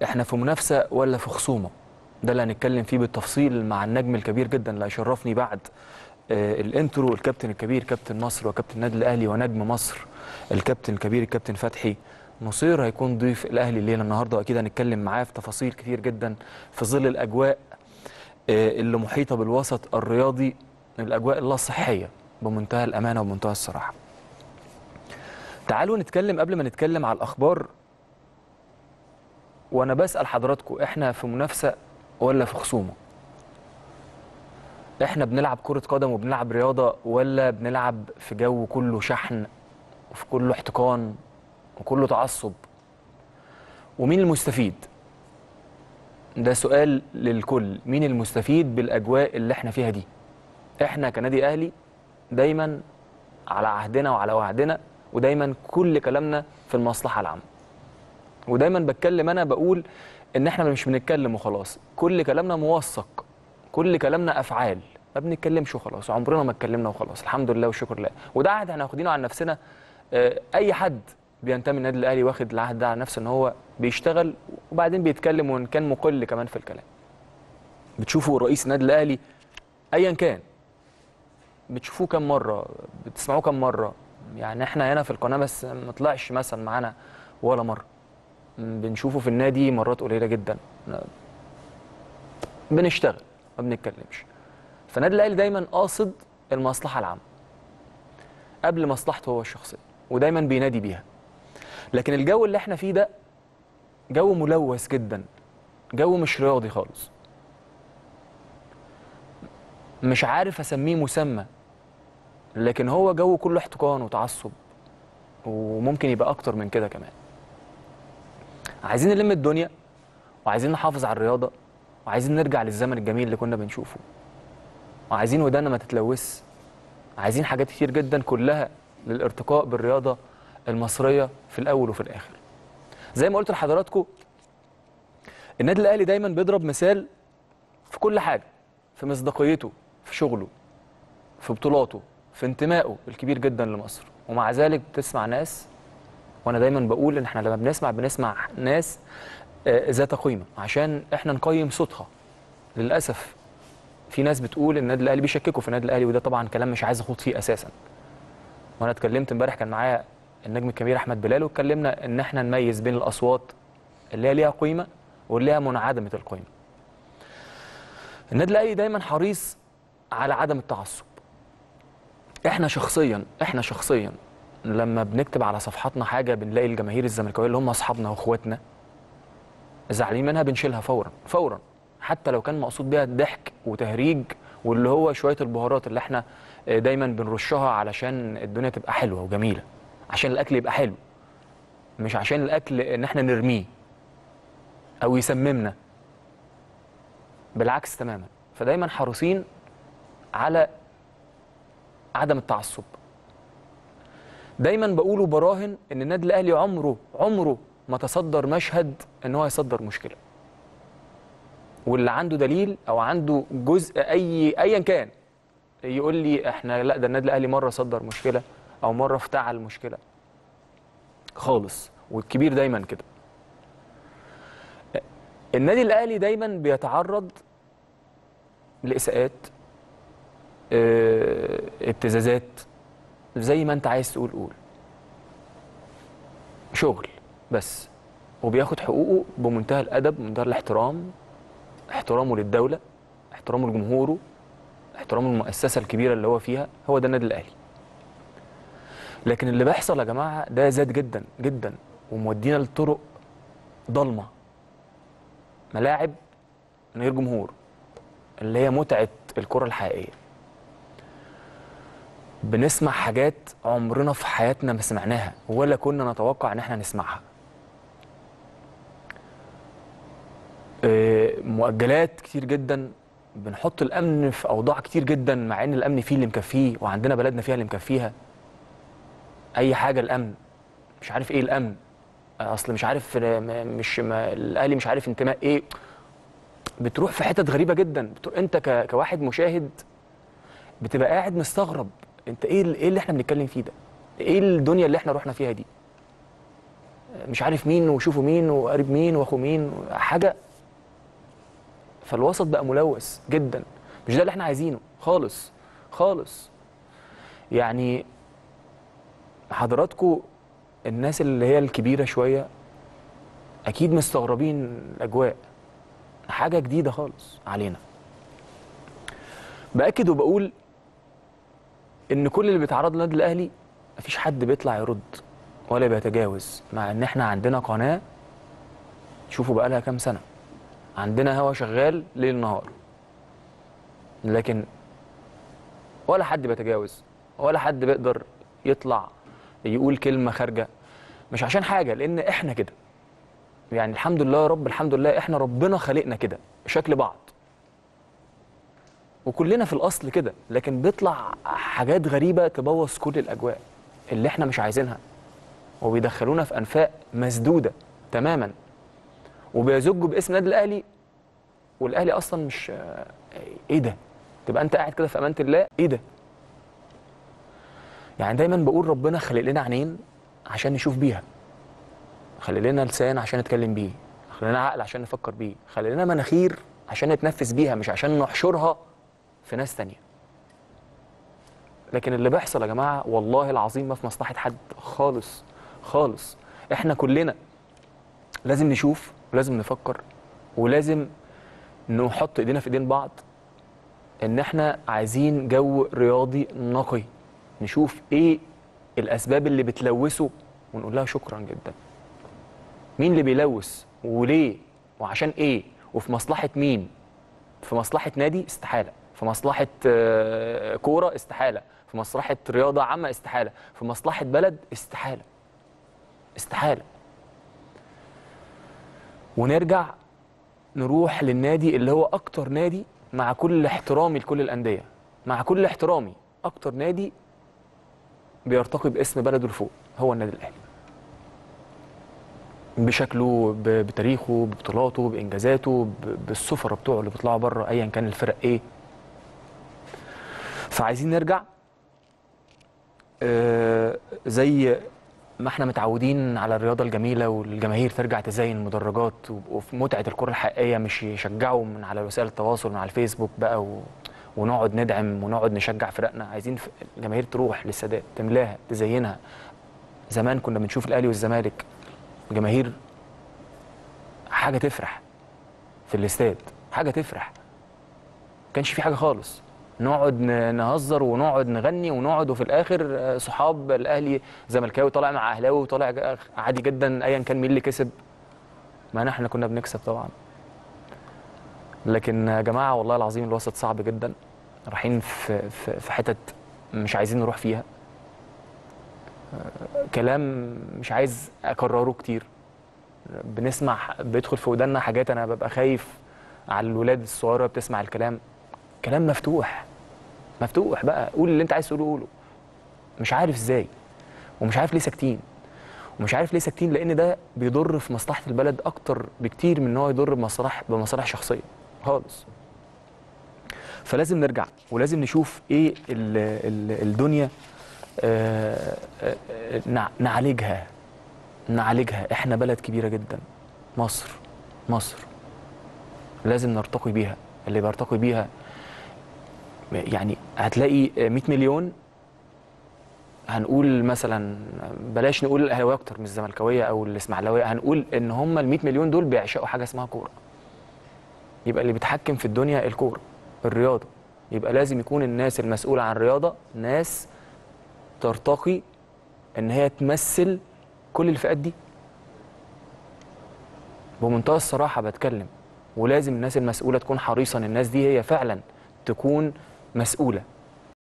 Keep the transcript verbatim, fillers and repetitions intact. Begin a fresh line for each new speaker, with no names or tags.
احنا في منافسه ولا في خصومه؟ ده اللي هنتكلم فيه بالتفصيل مع النجم الكبير جدا اللي هيشرفني بعد آه الانترو، الكابتن الكبير كابتن مصر وكابتن النادي الاهلي ونجم مصر الكابتن الكبير الكابتن فتحي نصير. هيكون ضيف الاهلي الليله النهارده، واكيد هنتكلم معاه في تفاصيل كتير جدا في ظل الاجواء آه اللي محيطه بالوسط الرياضي، الاجواء اللا صحيه بمنتهى الامانه وبمنتهى الصراحه. تعالوا نتكلم قبل ما نتكلم على الاخبار، وانا بسال حضراتكم احنا في منافسه ولا في خصومه؟ احنا بنلعب كره قدم وبنلعب رياضه، ولا بنلعب في جو كله شحن وفي كله احتقان وكله تعصب؟ ومين المستفيد؟ ده سؤال للكل. مين المستفيد بالاجواء اللي احنا فيها دي؟ احنا كنادي اهلي دايما على عهدنا وعلى وعدنا، ودايما كل كلامنا في المصلحه العامه. ودايما بتكلم انا بقول ان احنا مش بنتكلم وخلاص، كل كلامنا موثق، كل كلامنا افعال، ما بنتكلمش وخلاص. عمرنا ما اتكلمنا وخلاص، الحمد لله والشكر لله. وده عهد احنا واخدينه عن نفسنا. اي حد بينتمي للنادي الاهلي واخد العهد ده على نفسه ان هو بيشتغل وبعدين بيتكلم، وان كان مقل كمان في الكلام. بتشوفوا رئيس النادي الاهلي ايا كان، بتشوفوه كم مره، بتسمعوه كم مره. يعني احنا هنا في القناه بس ما طلعش مثلا معانا ولا مره. بنشوفه في النادي مرات قليله جدا. بنشتغل ما بنتكلمش. فالنادي الاهلي دايما قاصد المصلحه العامه قبل مصلحته هو الشخصيه، ودايما بينادي بيها. لكن الجو اللي احنا فيه ده جو ملوث جدا، جو مش رياضي خالص. مش عارف اسميه مسمى، لكن هو جو كله احتقان وتعصب، وممكن يبقى اكتر من كده كمان. عايزين نلم الدنيا، وعايزين نحافظ على الرياضه، وعايزين نرجع للزمن الجميل اللي كنا بنشوفه، وعايزين ودانا ما تتلوث. عايزين حاجات كتير جدا كلها للارتقاء بالرياضه المصريه في الاول وفي الاخر. زي ما قلت لحضراتكم، النادي الاهلي دايما بيضرب مثال في كل حاجه، في مصداقيته، في شغله، في بطولاته، في انتمائه الكبير جدا لمصر. ومع ذلك بتسمع ناس، وانا دايما بقول ان احنا لما بنسمع بنسمع ناس ذات قيمه عشان احنا نقيم صوتها. للاسف في ناس بتقول النادي الاهلي، بيشككوا في النادي الاهلي، وده طبعا كلام مش عايز اخوض فيه اساسا. وانا اتكلمت امبارح، كان معايا النجم الكبير احمد بلال، واتكلمنا ان احنا نميز بين الاصوات اللي هي ليها قيمه واللي هي منعدمه القيمه. النادي الاهلي دايما حريص على عدم التعصب. احنا شخصيا احنا شخصيا لما بنكتب على صفحاتنا حاجه بنلاقي الجماهير الزملكاويه اللي هم اصحابنا واخواتنا زعلانين منها، بنشيلها فورا فورا، حتى لو كان مقصود بيها الضحك وتهريج، واللي هو شويه البهارات اللي احنا دايما بنرشها علشان الدنيا تبقى حلوه وجميله، عشان الاكل يبقى حلو، مش عشان الاكل ان احنا نرميه او يسممنا. بالعكس تماما. فدايما حريصين على عدم التعصب. دايما بقول وبراهن ان النادي الاهلي عمره عمره ما تصدر مشهد ان هو يصدر مشكله. واللي عنده دليل او عنده جزء اي ايا كان يقول لي احنا لا، ده النادي الاهلي مره صدر مشكله او مره افتعل مشكله خالص. والكبير دايما كده. النادي الاهلي دايما بيتعرض لاساءات، اه ابتزازات، زي ما انت عايز تقول قول، شغل بس، وبياخد حقوقه بمنتهى الادب، بمنتهى الاحترام، احترامه للدوله، احترامه لجمهوره، احترامه للمؤسسه الكبيره اللي هو فيها. هو ده النادي الاهلي. لكن اللي بيحصل يا جماعه ده زاد جدا جدا، ومودينا لطرق ضلمه، ملاعب من غير جمهور، اللي هي متعه الكره الحقيقيه. بنسمع حاجات عمرنا في حياتنا ما سمعناها ولا كنا نتوقع ان احنا نسمعها. مؤجلات كتير جدا، بنحط الامن في اوضاع كتير جدا مع ان الامن فيه اللي مكفيه، وعندنا بلدنا فيها اللي مكفيها. اي حاجه الامن، مش عارف ايه الامن، اصل مش عارف، مش ما الاهلي مش عارف انتماء ايه. بتروح في حتت غريبه جدا. بتروح انت ك... كواحد مشاهد بتبقى قاعد مستغرب، انت ايه ايه اللي احنا بنتكلم فيه ده؟ ايه الدنيا اللي احنا رحنا فيها دي؟ مش عارف مين وشوفوا مين وقريب مين واخو مين حاجه. فالوسط بقى ملوث جدا، مش ده اللي احنا عايزينه خالص خالص. يعني حضراتكم الناس اللي هي الكبيره شويه اكيد مستغربين الاجواء، حاجه جديده خالص علينا. باكد وبقول ان كل اللي بيتعرض للنادي الاهلي مفيش حد بيطلع يرد ولا بيتجاوز، مع ان احنا عندنا قناه شوفوا بقى لها كام سنه، عندنا هوا شغال ليل نهار، لكن ولا حد بيتجاوز ولا حد بيقدر يطلع يقول كلمه خارجه. مش عشان حاجه، لان احنا كده يعني الحمد لله يا رب، الحمد لله احنا ربنا خلقنا كده شكل بعض وكلنا في الاصل كده، لكن بيطلع حاجات غريبه تبوظ كل الاجواء اللي احنا مش عايزينها، وبيدخلونا في انفاق مسدوده تماما، وبيزجوا باسم النادي الاهلي، والاهلي اصلا مش ايه ده؟ تبقى انت قاعد كده في امانه الله، ايه ده؟ يعني دايما بقول ربنا خلق لنا عينين عشان نشوف بيها، خلق لنا لسان عشان نتكلم بيه، خلق لنا عقل عشان نفكر بيه، خلق لنا مناخير عشان نتنفس بيها، مش عشان نحشرها في ناس تانية. لكن اللي بيحصل يا جماعه والله العظيم ما في مصلحه حد خالص خالص. احنا كلنا لازم نشوف ولازم نفكر ولازم نحط ايدينا في ايدين بعض، ان احنا عايزين جو رياضي نقي، نشوف ايه الاسباب اللي بتلوثه ونقول لها شكرا جدا. مين اللي بيلوث وليه وعشان ايه وفي مصلحه مين؟ في مصلحه نادي استحاله، في مصلحه كوره استحاله، في مصلحه رياضه عامه استحاله، في مصلحه بلد استحاله استحاله. ونرجع نروح للنادي اللي هو اكتر نادي، مع كل احترامي لكل الانديه، مع كل احترامي، اكتر نادي بيرتقي باسم بلده لفوق هو النادي الاهلي، بشكله، بتاريخه، ببطولاته، بانجازاته، بالسفره بتوعه اللي بيطلعوا بره ايا كان الفرق ايه. فعايزين نرجع آه زي ما احنا متعودين على الرياضه الجميله، والجماهير ترجع تزين المدرجات وفي متعه الكره الحقيقيه، مش يشجعوا من على وسائل التواصل من على الفيسبوك بقى و... ونقعد ندعم ونقعد نشجع فرقنا. عايزين الجماهير تروح للسادات، تملاها، تزينها. زمان كنا بنشوف الاهلي والزمالك جماهير حاجه تفرح في الاستاد، حاجه تفرح، ما كانش في حاجه خالص، نقعد نهزر ونقعد نغني ونقعد، وفي الاخر صحاب الاهلي زملكاوي طالع مع اهلاوي وطالع عادي جدا ايا كان مين اللي كسب، ما احنا كنا بنكسب طبعا. لكن يا جماعه والله العظيم الوسط صعب جدا، رايحين في في في حتت مش عايزين نروح فيها، كلام مش عايز اكرره كتير، بنسمع بيدخل في ودنا حاجات انا ببقى خايف على الولاد الصغيره بتسمع الكلام. كلام مفتوح مفتوح بقى، قول اللي انت عايز تقوله قوله. مش عارف ازاي ومش عارف ليه ساكتين، ومش عارف ليه ساكتين، لان ده بيضر في مصلحه البلد اكتر بكتير من ان هو يضر بمصالح بمصالح شخصيه خالص. فلازم نرجع ولازم نشوف ايه ال ال الدنيا آه آه نعالجها نعالجها. احنا بلد كبيره جدا، مصر مصر لازم نرتقي بيها. اللي بيرتقي بيها يعني هتلاقي مية مليون، هنقول مثلا بلاش نقول الاهلاويه اكتر من الزملكاويه او الاسماعيلاويه، هنقول ان هم ال مية مليون دول بيعشقوا حاجه اسمها كوره. يبقى اللي بيتحكم في الدنيا الكوره، الرياضه. يبقى لازم يكون الناس المسؤوله عن الرياضه ناس ترتقي ان هي تمثل كل الفئات دي. بمنتهى الصراحه بتكلم، ولازم الناس المسؤوله تكون حريصه ان الناس دي هي فعلا تكون مسؤوله.